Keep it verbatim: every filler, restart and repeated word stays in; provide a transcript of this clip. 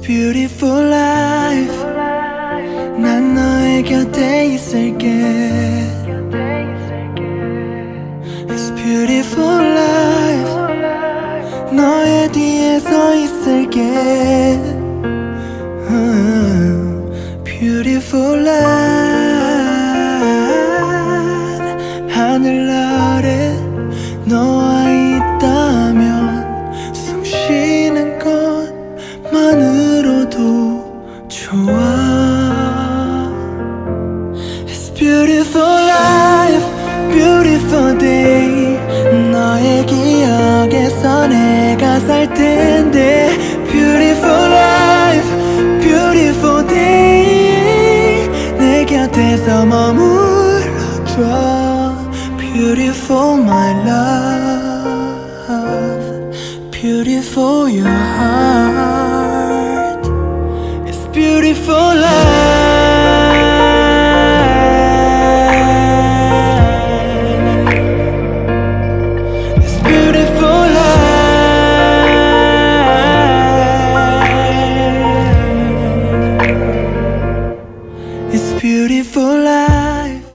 beautiful life. 난 너의 곁에 있을게. It's beautiful life. 너의 뒤에 서 있을게. Beautiful life. 하늘 아래 너와 있다면 숨 쉬는 것만으로도 좋아. It's beautiful life, beautiful day. 너의 기억에서 내가 살 텐데. Beautiful life, beautiful day. 내 곁에서 머물러줘. Beautiful my love, beautiful your heart. It's beautiful life.